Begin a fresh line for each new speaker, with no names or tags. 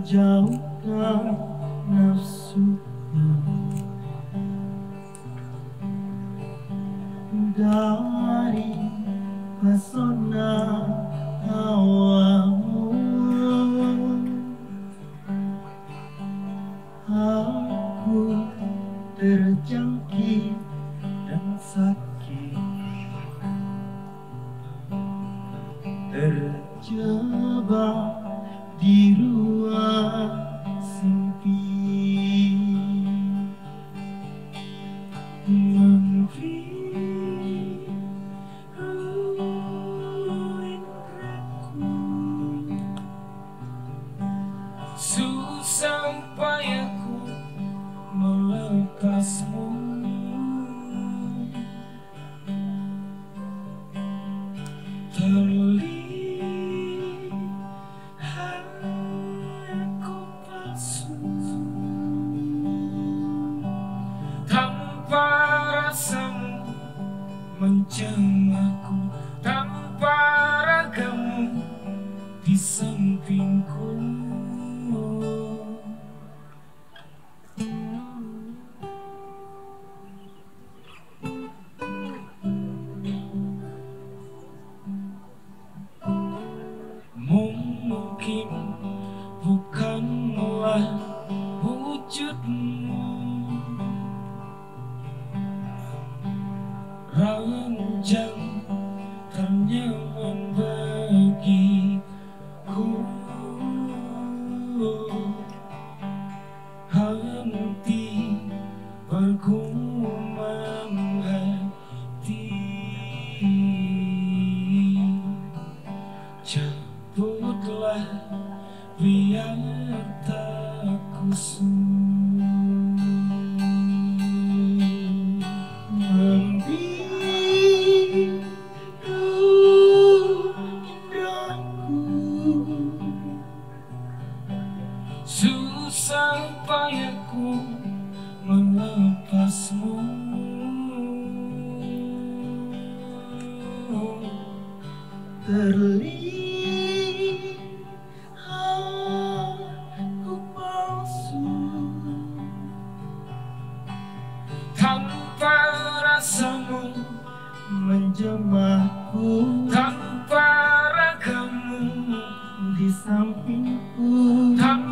menjauhkan nafsu dari pesona hawamu. Aku terjangkit dan sakit, terjebak di ruang sempit,
susah payahku melepasmu. Terlihat aku palsu, tanpa rasamu menjamahku, tanpa ragamu di sampingku. Mungkin bukanlah wujudmu, ranjang ternyaman bagiku. Henti bergumam hati, cabutlah biar tak kusut, membiru indahku. Susah payahku melepasmu.
Terlihat aku palsu,
tanpa rasamu
menjamahku,
tanpa ragamu
di sampingku.